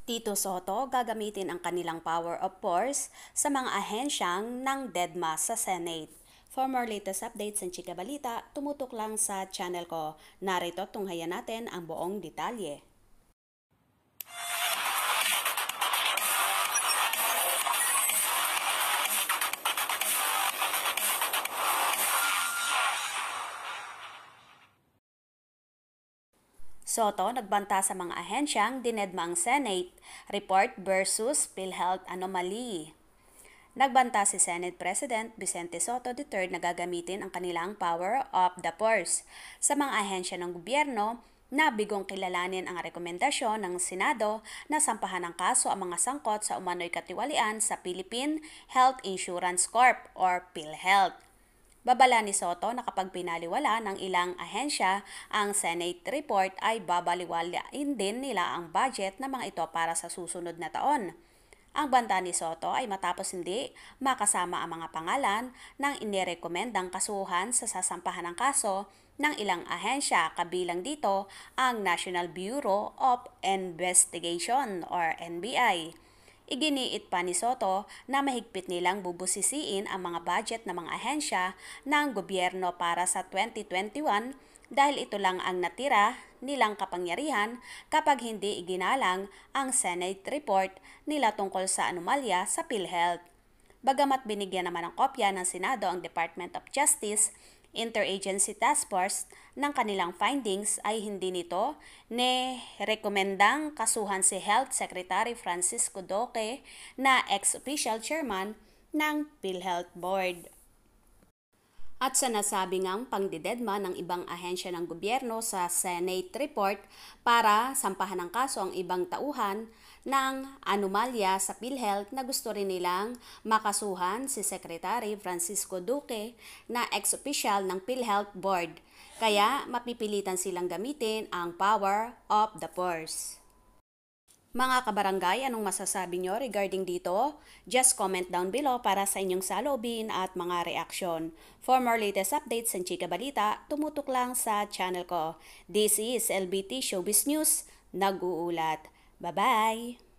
Tito Sotto gagamitin ang kanilang power of force sa mga ahensyang ng Dedma sa Senate. For more latest updates and chika balita, tumutok lang sa channel ko. Narito tunghayan natin ang buong detalye. Sotto nagbanta sa mga ahensyang dinedma ang Senate report versus PhilHealth anomaly. Nagbanta si Senate President Vicente Sotto III na gagamitin ang kanilang power of the purse sa mga ahensya ng gobyerno na bigong kilalanin ang rekomendasyon ng Senado na sampahan ng kaso ang mga sangkot sa umano'y katiwalian sa Philippine Health Insurance Corp or PhilHealth. Babala ni Sotto na kapag pinaliwala ng ilang ahensya ang Senate report ay babaliwalain din nila ang budget ng mga ito para sa susunod na taon. Ang banta ni Sotto ay matapos hindi makasama ang mga pangalan ng inirekomendang kasuhan sa sasampahan ng kaso ng ilang ahensya, kabilang dito ang National Bureau of Investigation or NBI. Iginiit pa ni Sotto na mahigpit nilang bubusisiin ang mga budget ng mga ahensya ng gobyerno para sa 2021 dahil ito lang ang natira nilang kapangyarihan kapag hindi iginalang ang Senate report nila tungkol sa anomalya sa PhilHealth. Bagamat binigyan naman ng kopya ng Senado ang Department of Justice Interagency Task Force ng kanilang findings ay hindi nito rekomendang kasuhan si Health Secretary Francisco Duque na ex-official chairman ng PhilHealth Board. At sa nasabi ngang pangdidedma ng ibang ahensya ng gobyerno sa Senate report para sampahan ng kaso ang ibang tauhan ng anomalya sa PhilHealth na gusto rin nilang makasuhan si Secretary Francisco Duque na ex-official ng PhilHealth Board. Kaya mapipilitan silang gamitin ang power of the purse. Mga kabarangay, anong masasabi nyo regarding dito? Just comment down below para sa inyong saloobin at mga reaksyon. For more latest updates and chika balita, tumutok lang sa channel ko. This is LBT Showbiz News, nag-uulat. Bye-bye!